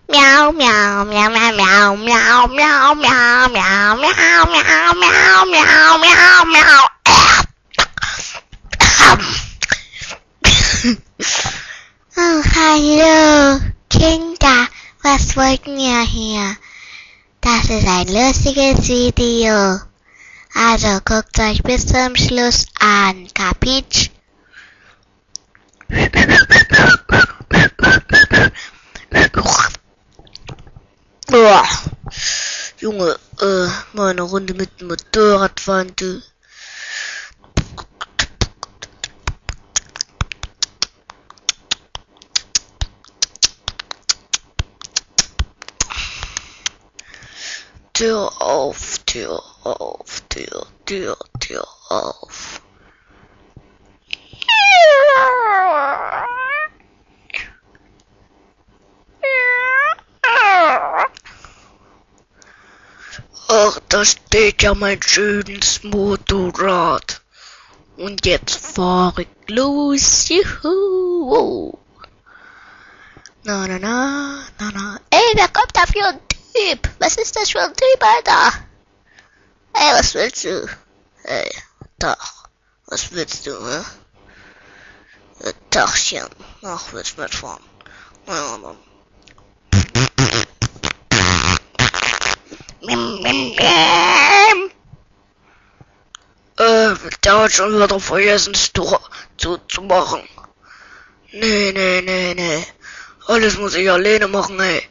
Miau, miau, miau, miau, miau, miau, miau, miau, miau, miau, miau, miau, miau, miau, miau. Oh, hallo, Kinder, was wollt ihr hier? Das ist ein lustiges Video. Also guckt euch bis zum Schluss an, kapitsch? Boah, Junge, mal eine Runde mit dem Motorrad fahren, du. Tür auf, Tür auf, Tür auf. Ach, da steht ja mein schönes Motorrad. Und jetzt fahr ich los. Juhu. Na, na, na, na, na. Ey, wer kommt da für ein Typ? Was ist das für ein Typ, Alter? Ey, was willst du? Ey, Tag. Was willst du, ne? Tagchen. Ach, willst du mitfahren? Na ja, dann. Der hat schon wieder vergessen, das Tor zuzumachen. Nee. Alles muss ich alleine machen, ey.